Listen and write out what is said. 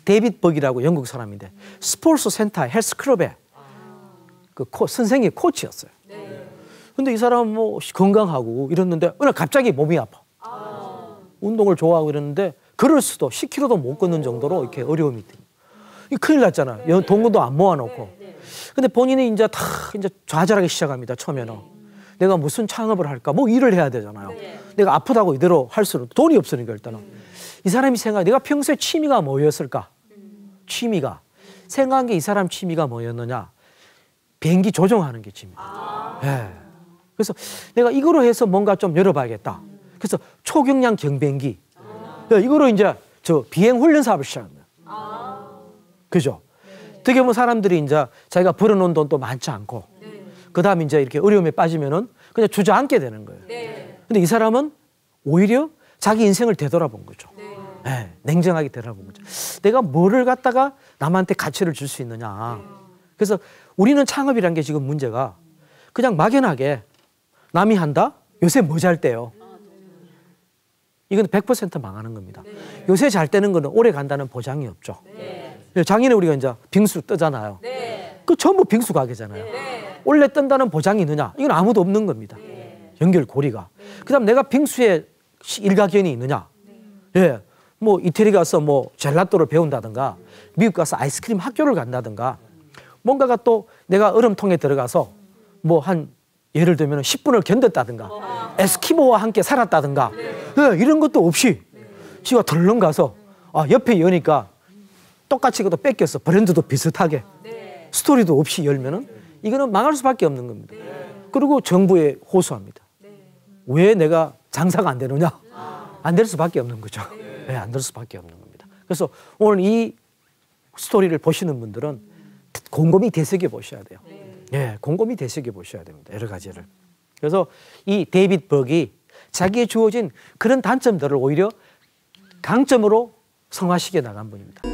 데이빗 버기라고 영국 사람인데 스포츠 센터 헬스클럽에 그 선생님이 코치였어요. 근데 이 사람은 뭐 건강하고 이랬는데 어느 날 갑자기 몸이 아파. 운동을 좋아하고 이랬는데 걸을 수도 10km도 못 걷는 정도로 이렇게 어려움이 있대요. 큰일 났잖아요. 돈도 안 모아놓고. 근데 본인이 이제 다 이제 좌절하기 시작합니다. 처음에는. 내가 무슨 창업을 할까? 뭐 일을 해야 되잖아요. 내가 아프다고 이대로 할 수는 돈이 없으니까 일단은. 이 사람이 생각해 내가 평소에 취미가 뭐였을까? 취미가. 생각한 게 이 사람 취미가 뭐였느냐? 비행기 조종하는 게 취미예요. 예. 그래서 내가 이거로 해서 뭔가 좀 열어봐야겠다. 그래서 초경량 경비행기. 이거로 이제 저 비행 훈련 사업을 시작한 거예요. 그죠? 어떻게 보면 사람들이 이제 자기가 벌어놓은 돈도 많지 않고 그 다음에 이제 이렇게 어려움에 빠지면은 그냥 주저앉게 되는 거예요. 근데 이 사람은 오히려 자기 인생을 되돌아본 거죠. 네, 냉정하게 되돌아본 거죠. 내가 뭐를 갖다가 남한테 가치를 줄 수 있느냐. 그래서 우리는 창업이란 게 지금 문제가 그냥 막연하게 남이 한다? 요새 뭐 잘 때요? 이건 100% 망하는 겁니다. 요새 잘 되는 거는 오래 간다는 보장이 없죠. 작년에 우리가 이제 빙수 뜨잖아요. 그 전부 빙수 가게잖아요. 원래 뜬다는 보장이 있느냐? 이건 아무도 없는 겁니다. 연결고리가. 그다음 내가 빙수에 일가견이 있느냐? 예, 뭐 이태리 가서 뭐 젤라또를 배운다든가 미국 가서 아이스크림 학교를 간다든가 뭔가가 또 내가 얼음통에 들어가서 뭐 한 예를 들면 10분을 견뎠다든가 에스키모와 함께 살았다든가 예, 이런 것도 없이 지가 덜렁 가서 옆에 여니까 똑같이 그것도 뺏겼어. 브랜드도 비슷하게 스토리도 없이 열면은 이거는 망할 수밖에 없는 겁니다. 그리고 정부에 호소합니다. 왜 내가 장사가 안 되느냐? 안 될 수밖에 없는 거죠. 네, 안 될 수밖에 없는 겁니다. 그래서 오늘 이 스토리를 보시는 분들은 곰곰이 되새겨 보셔야 돼요. 예, 곰곰이 되새겨 보셔야 됩니다. 여러 가지를. 그래서 이 데이빗 버기 자기에 주어진 그런 단점들을 오히려 강점으로 성화시켜 나간 분입니다.